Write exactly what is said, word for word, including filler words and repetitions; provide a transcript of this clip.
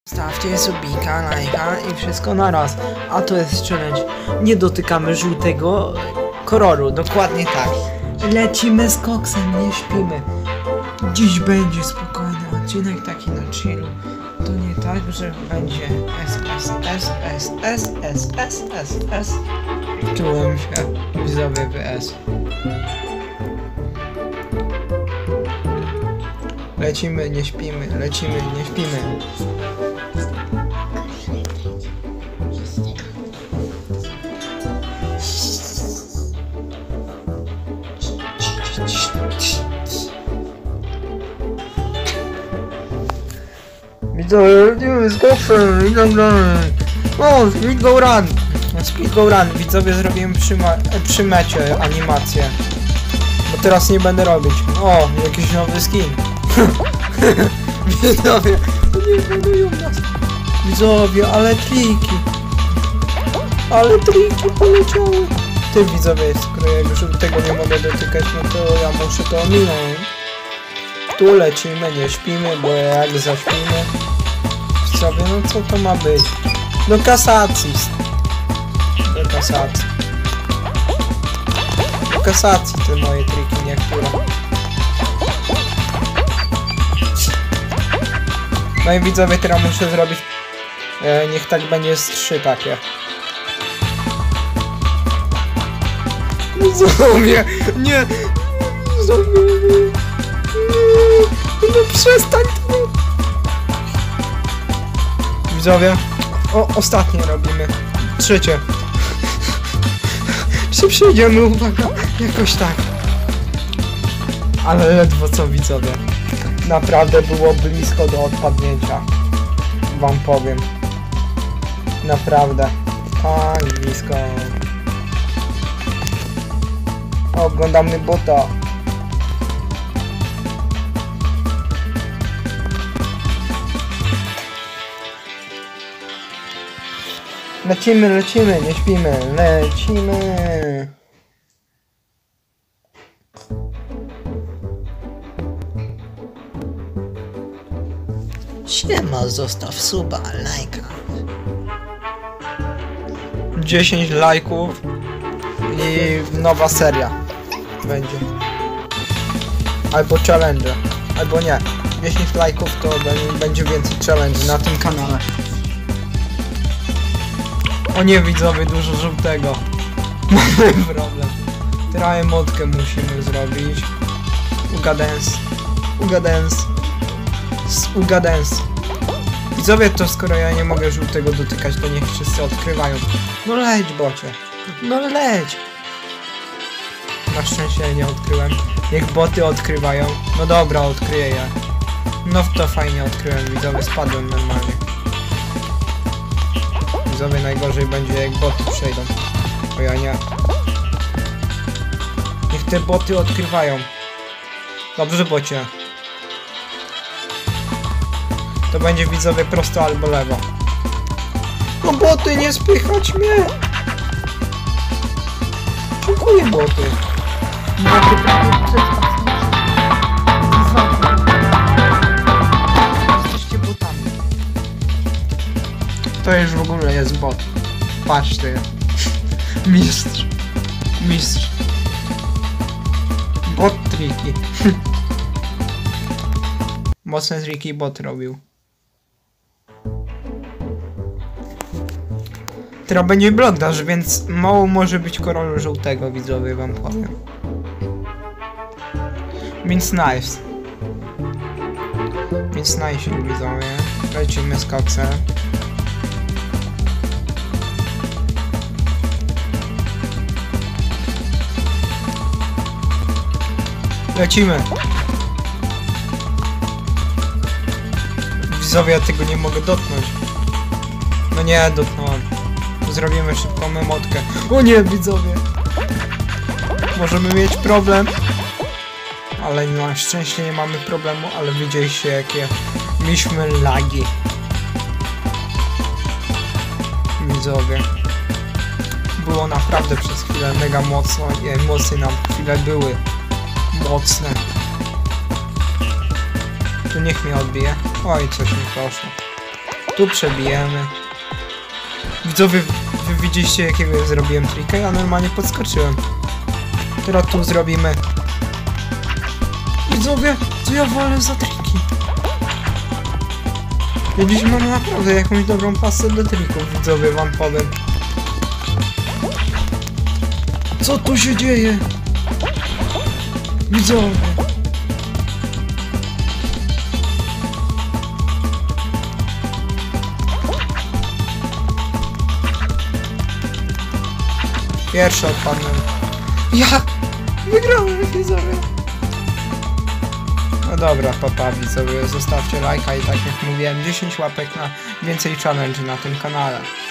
Stawcie subika, lajka i wszystko na raz. A to jest challenge. Nie dotykamy żółtego koloru, dokładnie tak. Lecimy z koksem, nie śpimy. Dziś będzie spokojny odcinek, taki na chillu. To nie tak, że będzie S, S, S, S, S, S, S, S, S. Czułem się widzowie w S. Lecimy, nie śpimy, lecimy, nie śpimy. Widzowie, lecimy z koksem i tak dalej. O, speed go run! Speed go run, widzowie, zrobiłem przy, ma przy mecie animację. Bo teraz nie będę robić. O, jakiś nowy skin. Widzowie, nie budują nas. Widzowie, ale triki. Ale triki poleciały. Ty, widzowie, skoro jak już tego nie mogę dotykać, no to ja muszę to ominąć. Tu lecimy, nie śpimy, bo jak zaśpimy, widzowie, no co to ma być? Do kasacji. Do kasacji. Do kasacji te moje triki niektóre. No i widzowie, teraz muszę zrobić, e, niech tak będzie z trzy takie. Widzowie, nie, widzowie, nie, no przestań to. Widzowie, o, ostatnie robimy, trzecie. Czy przyjdziemy, uwaga, jakoś tak. Ale ledwo co, widzowie. Naprawdę było blisko do odpadnięcia. Wam powiem. Naprawdę. Tak blisko. Oglądamy bota. Lecimy, lecimy, nie śpimy. Lecimy. Siema, zostaw suba, lajka. dziesięć lajków i nowa seria będzie. Albo challenge, albo nie. dziesięć lajków to będzie więcej challenge na tym kanale. O nie, widzowie, dużo żółtego. Mamy problem. Teraz emotkę musimy zrobić. Uga dance. Uga dance. Uga dance. Widzowie, to skoro ja nie mogę żółtego dotykać, to niech wszyscy odkrywają. No leć, bocie. No leć. Na szczęście nie odkryłem. Niech boty odkrywają. No dobra, odkryję je. No to fajnie odkryłem, widzowie, spadłem normalnie. Widzowie, najgorzej będzie, jak boty przejdą. Bo ja nie. Niech te boty odkrywają. Dobrze, bocie. To będzie, widzowie, prosto albo lewo. No boty, nie spychać mnie! Dziękuję, boty. Jesteście botami. To już w ogóle jest bot. Patrz ty. Mistrz. Mistrz. Bot triki. Mocne triki bot robił. Teraz będzie blokdaż, więc mało może być koloru żółtego, widzowie, wam powiem. Więc nice. Więc nice, widzowie. Lecimy z koksem. Lecimy. Widzowie, ja tego nie mogę dotknąć. No nie, dotknąłem. Zrobimy szybką emotkę. O nie, widzowie! Możemy mieć problem. Ale na szczęście nie mamy problemu, ale widzieliście, jakie mieliśmy lagi. Widzowie. Było naprawdę przez chwilę mega mocno i emocje nam chwilę były mocne. Tu niech mnie odbije. Oj, coś mi poszło. Tu przebijemy. Widzowie, wy widzieliście jakiego ja zrobiłem trika? Ja normalnie podskoczyłem. Teraz tu zrobimy. Widzowie, co ja wolę za triki? Ja dziś mam naprawdę jakąś dobrą pasę do trików, widzowie, wam powiem. Co tu się dzieje? Widzowie. Pierwszy odpadłem. Ja! Wygrałem, widzowie! No dobra, papa, widzowie, zostawcie lajka i tak jak mówiłem, dziesięć łapek na więcej challenge na tym kanale.